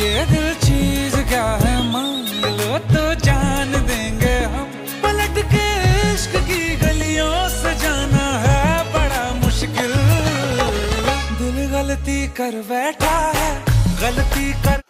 ये दिल चीज क्या है, मांग लो तो जान देंगे हम। पलट के इश्क की गलियों से जाना है बड़ा मुश्किल। दिल गलती कर बैठा है, गलती कर